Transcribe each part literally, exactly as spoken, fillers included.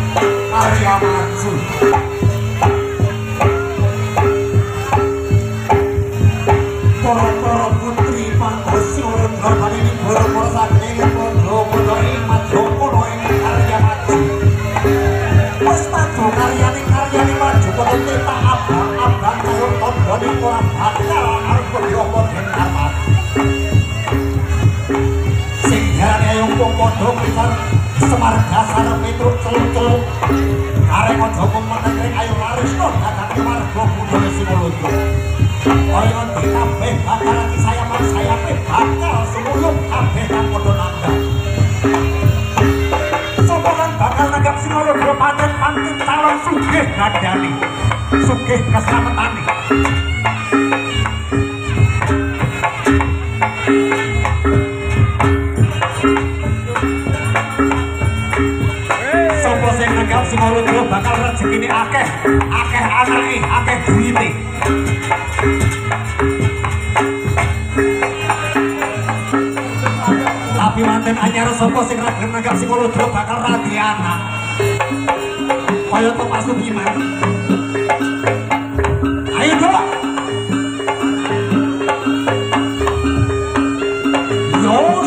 Arya maju para-para putri Pandhawa Rudra paring para-para saking padha-padha ing Madyapada ing Arya maju wis maju karyane karyane maju padha tetak abang-abang kaya tandane ora bakal arep apa dengar sing diarani ayo padha pisan Semar dasar Petruk celuk-celuk arep aja pemenang ring ayo laris to dagang warga budaya Singolodro kaya di kabeh bakal saya mas saya bakal semulung kabeh kang padha nanggap sapa kang bakal nanggap Singolodro pancen pancen calon sugih gadani sugih keslametane Nanggap Singolodro bakal rezekine akeh, akeh anake, akeh duwite. Tapi manten anyar sapa sing ra gelem nanggap Singolodro bakal radi anak. Kaya to Pak Sugiman. Ayo dong. Yos.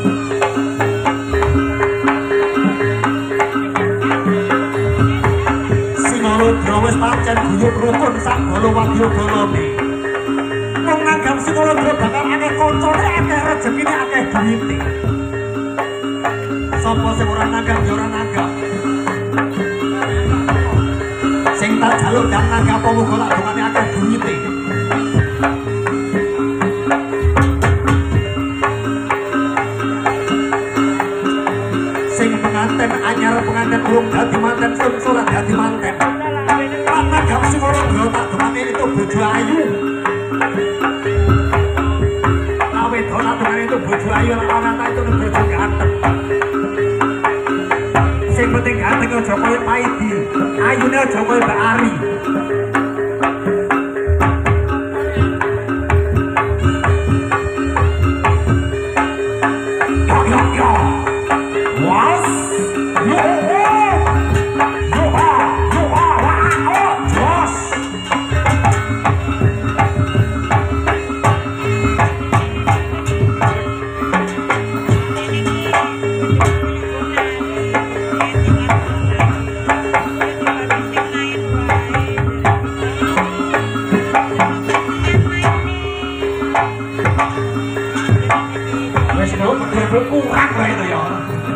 Singolodro wis pancen guyub rukun sak bala wadya-dalane. Wong nanggap Singolodro bakal akeh kancane, akeh rezekine, akeh duwite. Sapa sing ora nanggap ya ora nanggap. Sing tak jaluk dan nanggap muga tak dongane akeh duwite. Sing penganten anyar penganten urung dadi manten sungsur dadi manten. Nanggap Singolodro tak dongane itu bojo ayu. Awe dona dongane itu bojo ayu lan ana itu bojo ganteng. Sing penting ganteng aja koyo Paidi, ayune aja koyo Mbak Ari. Yo yo yo. Was? Yo. Yo ha, yo ha, oh, Jos. Wes kok bener kurang wae itu ya.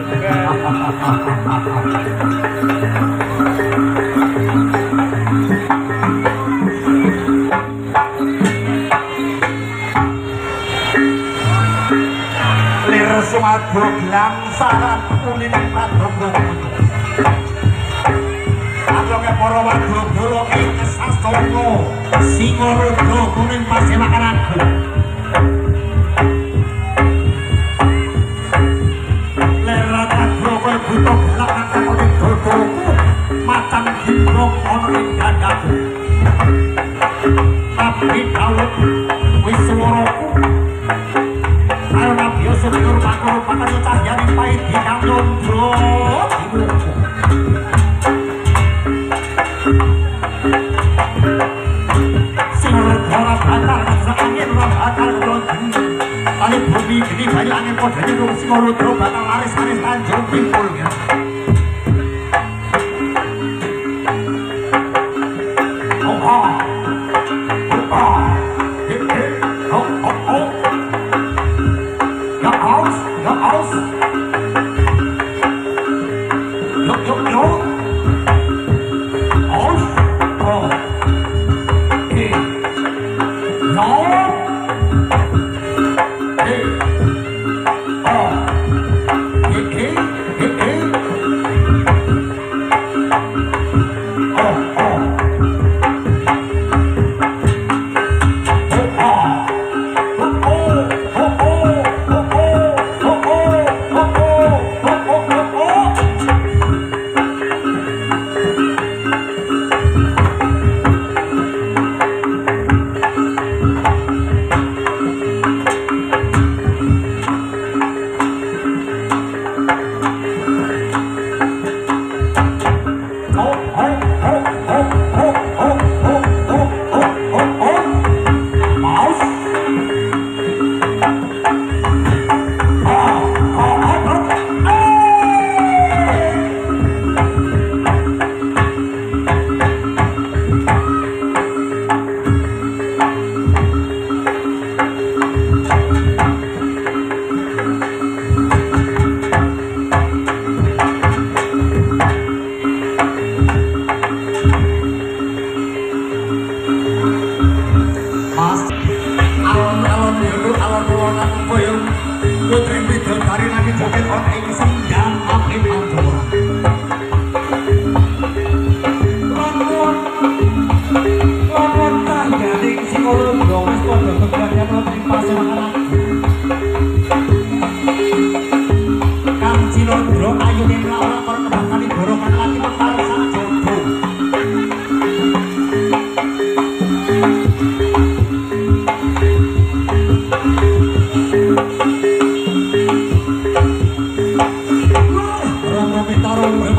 Lir sumadyo glangsaran kuning padha Adoke para wadya-dala ing sasana Singolodro kuning pasewakan agung. Butuh galak kata koning dodoku macam gimbrong ono ing dadaku tapi Daud wis swaraku karo Nabi Yusuf nur makro pakan cahyane Paidi kang ndro diwuku Singolodro bakal angin ora bakal klonjeng kali bumi geni banyak angin padha nyung Singolodro bakal laris-laris Tanjung Kimpul ya. Oh oh. Oh oh. Hip hip. Oh oh oh. Ya aus, ya aus. Yo yo yo. Aus. Oh. Hey. No. Hey. Oh. Hey hey hey hey. Oh oh.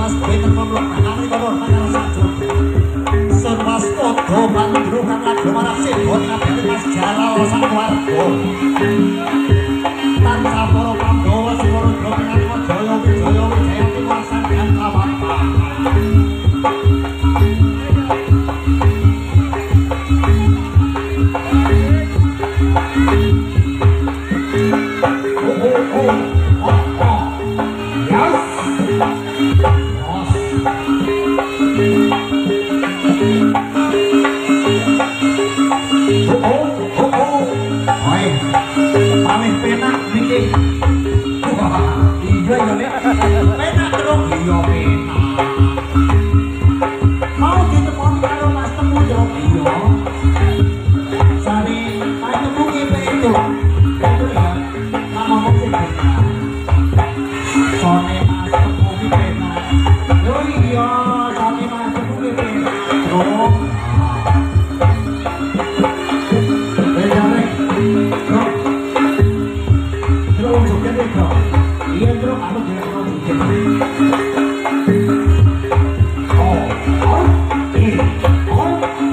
Mas benten pemlok nang kono nang sajo. Surmas Kodo Mandru kang lagi marasi bon ngabdi Mas Jalal sang warga. Tanpa para Pandhawa Singara Drona Jaya Wijaya Wijaya Timur Sanggan Kawata. Penak terus iya penak. Mau ditemoni karo Mas Temu yo iya. Sari Mas Temu ki itu. Itu ya. Ngomong sing penak. Sone Mas Temu ki penak. Yo iya, sone Mas Temu ki penak. Terus. Bejare. Terus. Terus juga deh kok. Iya terus aku juga terus oh, oh, eh, oh,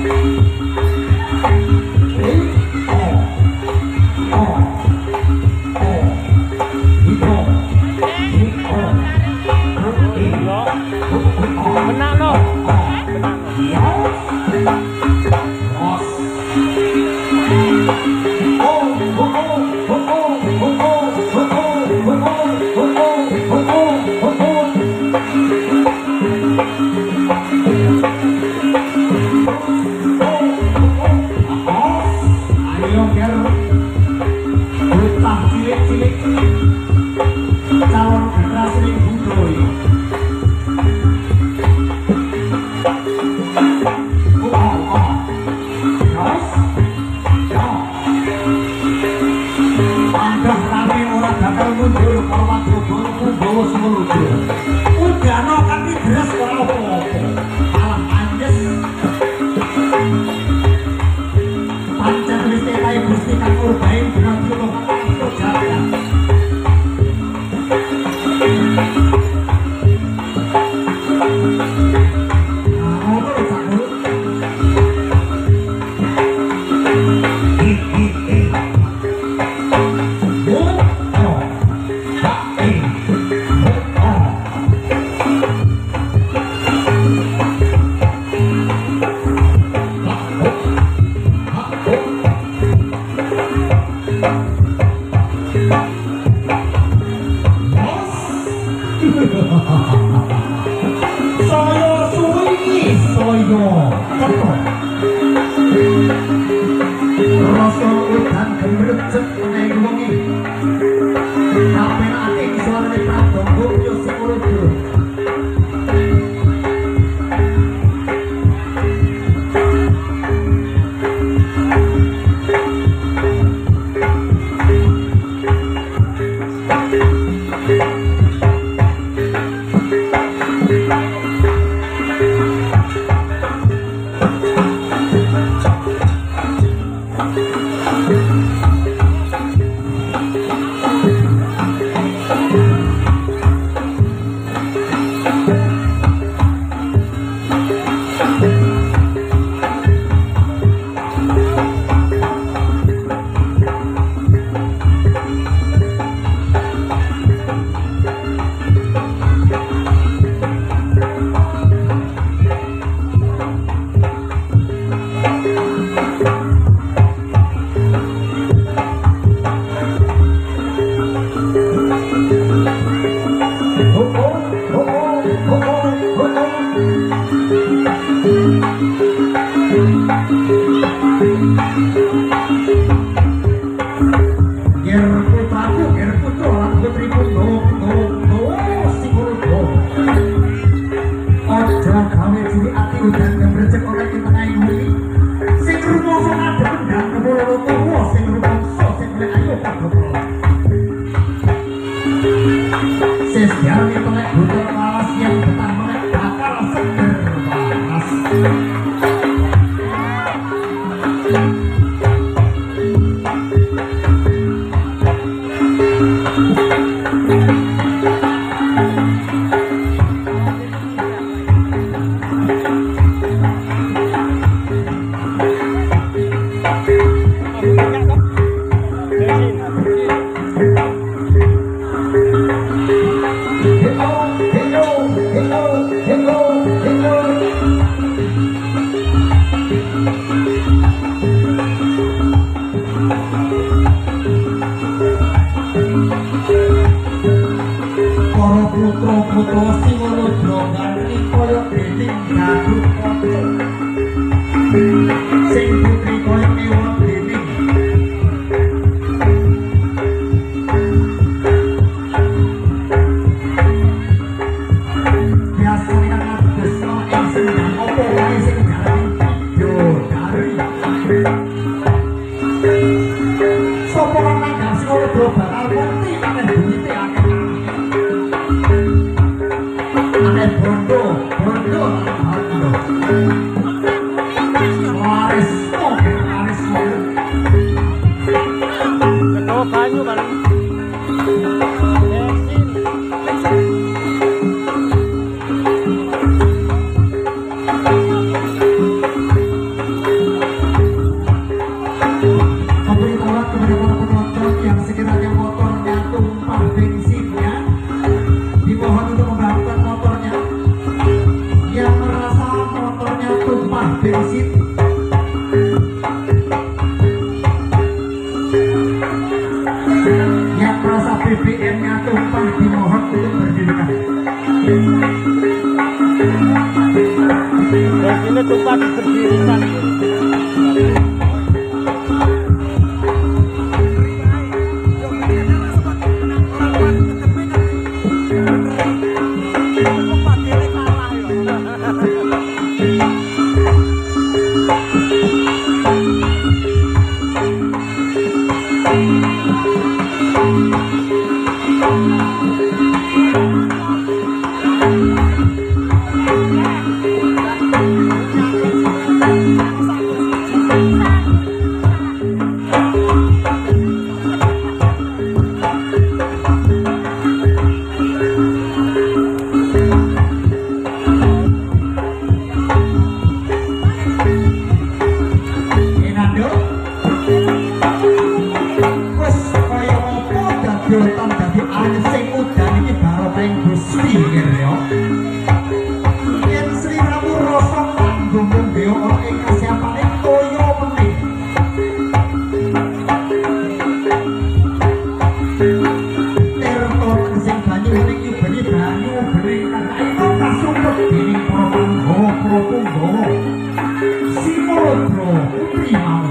eh, oh, oh, oh, itu, itu, menang lo, menang ya, bos, oh, oh, oh, oh, oh, oh. Calon generasi budaya. Oh, oh, yes, ya. Anggap rame orang bakal mundur kalau waktu bolu bawa semuluju. Udah no kan diberes kalau apa-apa. Malah anjes. Pancen listerai Gusti Kang Urbain dengan tulung itu jalan. Saya suwi, saya cepat. Rasa udan gemercek menaik wengi. Kapenake suarane pradonga yo sing ora. utawa Simuludra ganti kaya dening Gatotkaca sing putri kaya ewot dening biasane kan ngadesno ing sendang apa wae sing jalani Bidodari sapa kang nanggap Simuludra bakal mukti aneh duwite akeh aneh bondo bondo bondo laris oke laris Ketua banyu kan. memberitahukan kepada para penonton yang sekiranya motornya tumpah bensinnya dimohon untuk membangun motornya yang merasa motornya tumpah bensin yang merasa B B M-nya tumpah dimohon untuk berdirikan. Dan ini tumpah diberdirikan. Jotan dadi angin sing udan iki barokah Gusti ya. Yen sliramu rasa tanggung mbeo ora ing kasiapane toyo meneh. Terto sing banyu ning ibene banyu bering kakaino kasumpet dening para panggawa para punggawa. Simuludra putri mau.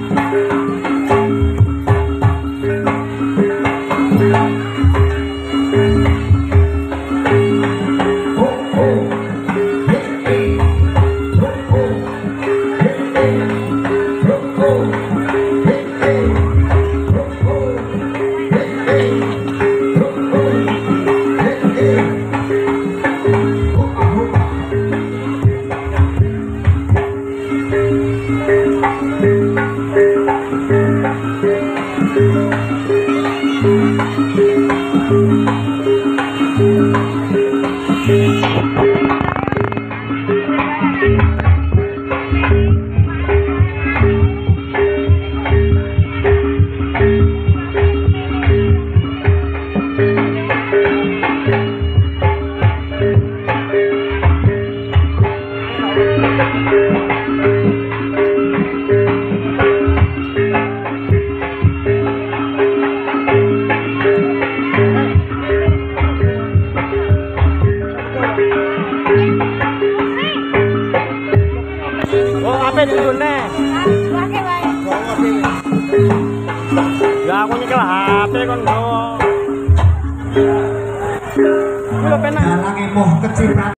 Ya aku nyekel H P kon nggawa. Kuwi lho penak. Dalang emoh kecipratan